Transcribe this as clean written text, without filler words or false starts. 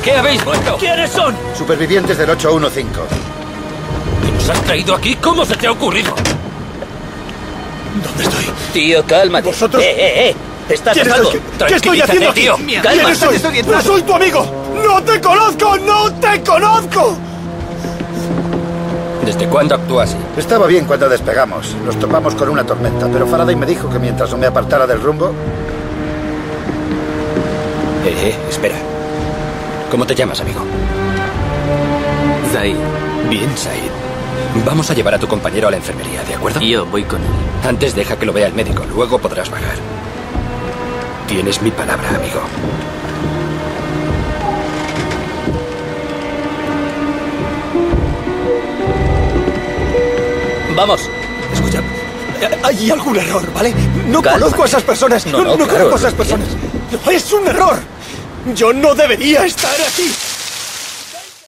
qué habéis vuelto? ¿Quiénes son? Supervivientes del 815. ¿Y nos has traído aquí? ¿Cómo se te ha ocurrido? ¿Dónde estoy? Tío, cálmate. ¿Vosotros? ¿Estás a ¿Quién salvo? ¿Qué estoy haciendo aquí? tío. ¿Quién soy? ¡No soy tu amigo! ¡No te conozco! ¡No te conozco! ¿Desde cuándo actúa así? Estaba bien cuando despegamos. Nos topamos con una tormenta, pero Faraday me dijo que mientras no me apartara del rumbo... Espera. ¿Cómo te llamas, amigo? Zaid. Bien, Said. Vamos a llevar a tu compañero a la enfermería, ¿de acuerdo? Yo voy con él. Antes deja que lo vea el médico, luego podrás bajar. Tienes mi palabra, amigo. Vamos. Escucha, hay algún error, ¿vale? No Cálmate. conozco a esas personas. No, No claro, conozco a esas lo personas. Es un error. Yo no debería estar aquí.